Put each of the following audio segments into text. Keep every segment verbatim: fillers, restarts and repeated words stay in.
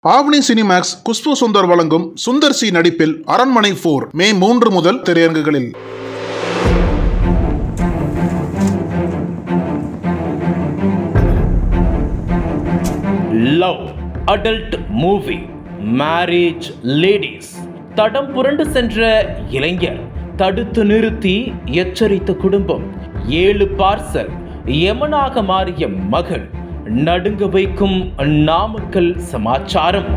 ஆவணி Cinemax Khushbu Sundar வழங்கும் Sundar C நடிப்பில் அரண்மனை போர் மே மூன்று முதல் திரையரங்குகளில். Love adult movie marriage ladies. தடம் புரண்டு சென்ற இளைஞர் தடுத்து நிறுத்தி எச்சரித்த குடும்பம். ஏழு பார்சல் யமனாக மாறிய மகன். நடுங்க வைக்கும் நாமக்கல் சமாச்சாரம்.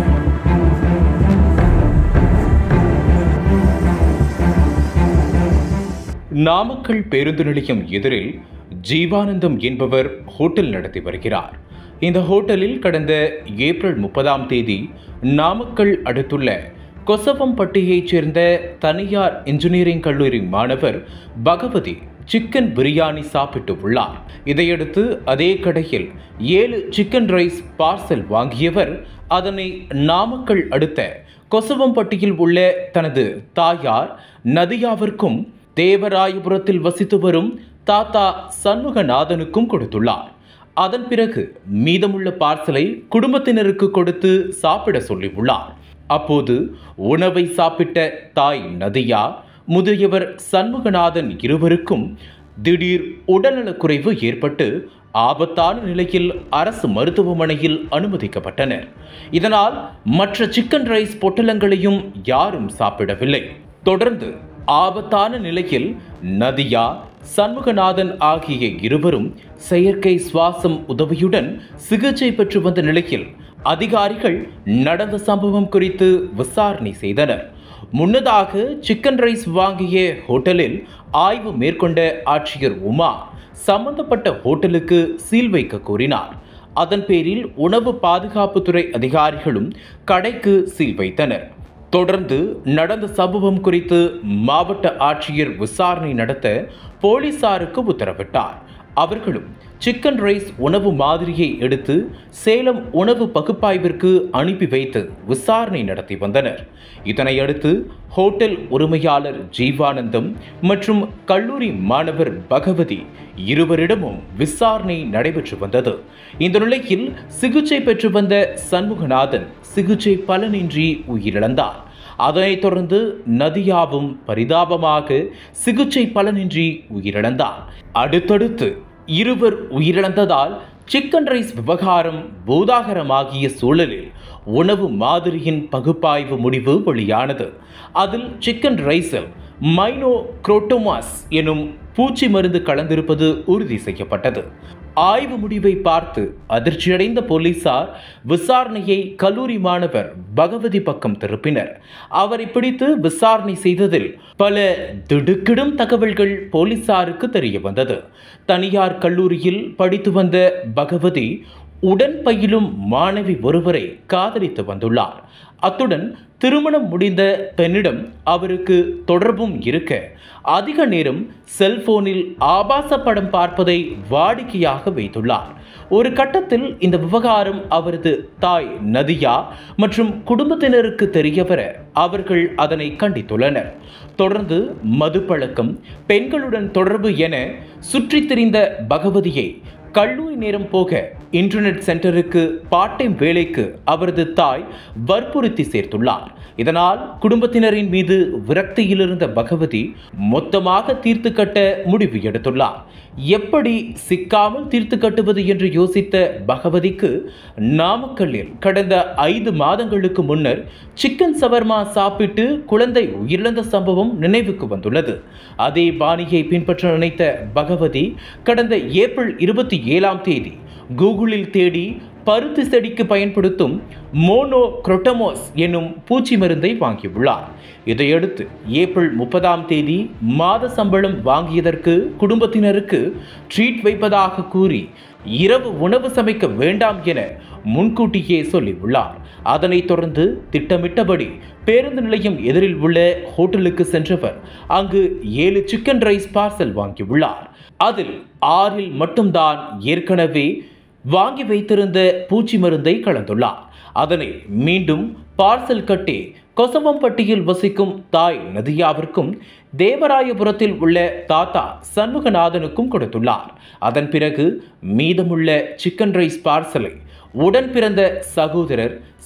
நாமக்கல் பேருந்து நிலையம் எதிரில் ஜீவானந்தம் என்பவர் ஹோட்டல் நடத்தி வருகிறார். இந்த ஹோட்டலில் கடந்த ஏப்ரல் முப்பதாம் தேதி நாமக்கல் அடுத்துள்ள கொசவம்பட்டியைச் சேர்ந்த தனியார் இன்ஜினியரிங் கல்லூரி மாணவர் பகவதி சிக்கன் பிரியாணி சாப்பிட்டு உள்ளார். இதையடுத்து அதே கடையில் ஏழு சிக்கன் ரைஸ் பார்சல் வாங்கியவர் அதனை நாமக்கல் அடுத்த கொசவம்பட்டியில் உள்ள தனது தாயார் நதியாவிற்கும் தேவராயபுரத்தில் வசித்து வரும் தாத்தா சண்முகநாதனுக்கும் கொடுத்துள்ளார். அதன் பிறகு மீதமுள்ள பார்சலை குடும்பத்தினருக்கு கொடுத்து சாப்பிட சொல்லியுள்ளார். அப்போது உணவை சாப்பிட்ட தாய் நதியா, முதியவர் சண்முகநாதன் இருவருக்கும் திடீர் உடல்நலக்குறைவு ஏற்பட்டு ஆபத்தான நிலையில் அரசு மருத்துவமனையில் அனுமதிக்கப்பட்டனர். இதனால் மற்ற சிக்கன் ரைஸ் பொட்டலங்களையும் யாரும் சாப்பிடவில்லை. தொடர்ந்து ஆபத்தான நிலையில் நதியா, சண்முகநாதன் ஆகிய இருவரும் செயற்கை சுவாசம் உதவியுடன் சிகிச்சை பெற்று வந்த நிலையில் அதிகாரிகள் நடந்த சம்பவம் குறித்து விசாரணை செய்தனர். முன்னதாக சிக்கன் ரைஸ் வாங்கிய ஹோட்டலில் ஆய்வு மேற்கொண்ட ஆட்சியர் உமா சம்பந்தப்பட்ட ஹோட்டலுக்கு சீல் வைக்க கோரினார். அதன் பேரில் உணவு பாதுகாப்புத்துறை அதிகாரிகளும் கடைக்கு சீல் வைத்தனர். தொடர்ந்து நடந்த சம்பவம் குறித்து மாவட்ட ஆட்சியர் விசாரணை நடத்த போலீசாருக்கு உத்தரவிட்டார். அவர்களும் சிக்கன் ரைஸ் உணவு மாதிரியை எடுத்து சேலம் உணவு பகுப்பாய்விற்கு அனுப்பி வைத்து விசாரணை நடத்தி வந்தனர். இதனையடுத்து ஹோட்டல் உரிமையாளர் ஜீவானந்தம் மற்றும் கல்லூரி மாணவர் பகவதி இருவரிடமும் விசாரணை நடைபெற்று வந்தது. இந்த நிலையில் சிகிச்சை பெற்று வந்த சண்முகநாதன் சிகிச்சை பலனின்றி உயிரிழந்தார். அதனைத் தொடர்ந்து நதியாவும் பரிதாபமாக சிகிச்சை பலனின்றி உயிரிழந்தார். அடுத்தடுத்து இருவர் உயிரிழந்ததால் சிக்கன் ரைஸ் விவகாரம் பூதாகரமாகிய சூழலில் உணவு மாதிரியின் பகுப்பாய்வு முடிவு வெளியானது. அதில் சிக்கன் ரைஸில் மைனோக்ரோட்டோமாஸ் எனும் பூச்சி மருந்து கலந்திருப்பது உறுதி செய்யப்பட்டது. ஆய்வு முடிவை பார்த்து அதிர்ச்சியடைந்த போலீசார் விசாரணையை கல்லூரி மாணவர் பகவதி பக்கம் திருப்பினர். அவரை பிடித்து விசாரணை செய்ததில் பல திடுக்கிடும் தகவல்கள் போலீசாருக்கு தெரிய வந்தது. தனியார் கல்லூரியில் படித்து வந்த பகவதி உடன் பயிலும் மாணவி ஒருவரை காதலித்து வந்துள்ளார். அத்துடன் திருமணம் முடிந்த பெண்ணிடம் அவருக்கு தொடர்பும் இருக்க அதிக நேரம் செல்போனில் ஆபாச படம் பார்ப்பதை வாடிக்கையாக வைத்துள்ளார். ஒரு கட்டத்தில் இந்த விவகாரம் அவரது தாய் நதியா மற்றும் குடும்பத்தினருக்கு தெரியவர அவர்கள் அதனை கண்டித்துள்ளனர். தொடர்ந்து மது பழக்கம், பெண்களுடன் தொடர்பு என சுற்றித் திரிந்த பகவதியை கல்லூரி நேரம் போக இன்டர்நெட் சென்டருக்கு பார்ட் டைம் வேலைக்கு அவரது தாய் வற்புறுத்தி சேர்த்துள்ளார். இதனால் குடும்பத்தினரின் மீது விரக்தியில் இருந்த பகவதி மொத்தமாக தீர்த்து கட்ட முடிவு எடுத்துள்ளார். எப்படி சிக்காமல் தீர்த்து கட்டுவது என்று யோசித்த பகவதிக்கு நாமக்கல்லில் கடந்த ஐந்து மாதங்களுக்கு முன்னர் சிக்கன் சவர்மா சாப்பிட்டு குழந்தை உயிரிழந்த சம்பவம் நினைவுக்கு வந்துள்ளது. அதே பாணியை பின்பற்ற நினைத்த பகவதி கடந்த ஏப்ரல் இருபத்தி ஏழாம் தேதி கூகுளில் தேடி பருத்தி செடிக்கு பயன்படுத்தும் மோனோக்ரோட்டோமாஸ் என்னும் பூச்சி மருந்தை வாங்கியுள்ளார். இதையடுத்து ஏப்ரல் முப்பதாம் தேதி மாத சம்பளம் வாங்கியதற்கு குடும்பத்தினருக்கு ட்ரீட் வைப்பதாக கூறி இரவு உணவு சமைக்க வேண்டாம் என முன்கூட்டியே சொல்லியுள்ளார். அதனைத் தொடர்ந்து திட்டமிட்டபடி பேருந்து நிலையம் எதிரில் உள்ள ஹோட்டலுக்கு சென்றவர் அங்கு ஏழு சிக்கன் ரைஸ் பார்சல் வாங்கியுள்ளார். அதில் ஆறில் மட்டும்தான் ஏற்கனவே வாங்கி வைத்திருந்த பூச்சி மருந்தை கலந்துள்ளார். அதனை மீண்டும் பார்சல் கட்டி கொசவம்பட்டியில் வசிக்கும் தாய் நதியாவிற்கும் தேவராயபுரத்தில் உள்ள தாத்தா சண்முகநாதனுக்கும் கொடுத்துள்ளார். அதன் பிறகு மீதமுள்ள சிக்கன் ரைஸ் பார்சலை உடன் பிறந்த சகோதரர்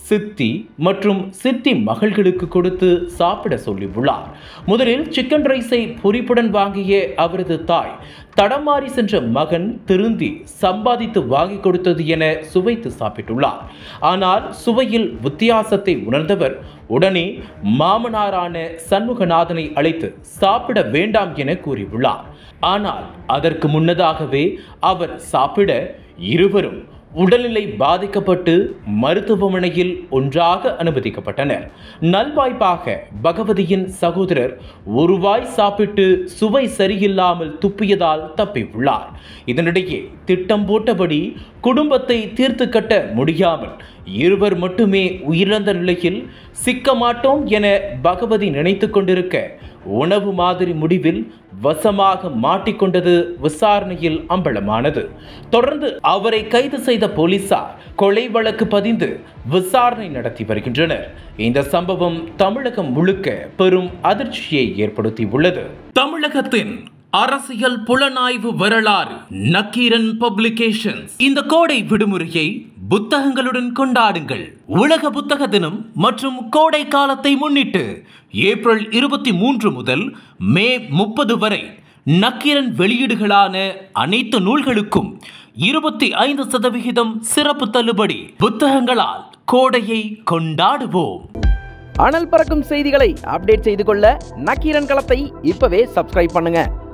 சித்தி மற்றும் சித்தி மகள்களுக்கு கொடுத்து சாப்பிட சொல்லியுள்ளார். முதலில் சிக்கன் ரைஸை பொரிப்புடன் வாங்கிய அவரது தாய் தடமாறி சென்ற மகன் திருந்தி சம்பாதித்து வாங்கி கொடுத்தது என சுவைத்து சாப்பிட்டுள்ளார். ஆனால் சுவையில் வித்தியாசத்தை உணர்ந்தவர் உடனே மாமனாரான சண்முகநாதனை அழைத்து சாப்பிட வேண்டாம் என கூறியுள்ளார். ஆனால் அதற்கு முன்னதாகவே அவர் சாப்பிட இருவரும் உடல்நிலை பாதிக்கப்பட்டு மருத்துவமனையில் ஒன்றாக அனுமதிக்கப்பட்டனர். நல்வாய்ப்பாக பகவதியின் சகோதரர் ஒரு வாய் சாப்பிட்டு சுவை சரியில்லாமல் துப்பியதால் தப்பியுள்ளார். இதனிடையே திட்டம் போட்டபடி குடும்பத்தை தீர்த்து கட்ட முடியாமல் இருவர் மட்டுமே உயிரிழந்த நிலையில் சிக்க மாட்டோம் என பகவதி நினைத்து கொண்டிருக்க உணவு மாதிரி முடிவில் வசமாக மாட்டிக்கொண்டது விசாரணையில் அம்பலமானது. தொடர்ந்து அவரை கைது செய்த போலீசார் கொலை வழக்கு பதிந்து விசாரணை நடத்தி வருகின்றனர். இந்த சம்பவம் தமிழகம் முழுக்க பெரும் அதிர்ச்சியை ஏற்படுத்தியுள்ளது. தமிழகத்தின் அரசியல் புலனாய்வு வரலாறு நக்கீரன் பப்ளிகேஷன்ஸ். இந்த கோடை விடுமுறையை புத்தகங்களுடன் கொண்டாடுங்கள். உலக புத்தக தினம் மற்றும் கோடை காலத்தை முன்னிட்டு ஏப்ரல் இருபத்தி மூன்று முதல் மே முப்பது வரை நக்கீரன் வெளியீடுகளான அனைத்து நூல்களுக்கும் இருபத்தி ஐந்து சதவிகிதம் சிறப்பு தள்ளுபடி. புத்தகங்களால் கோடையை கொண்டாடுவோம். அனல் பறக்கும் செய்திகளை அப்டேட் செய்து கொள்ள நக்கீரன் களத்தை இப்பவே சப்ஸ்கிரைப் பண்ணுங்க.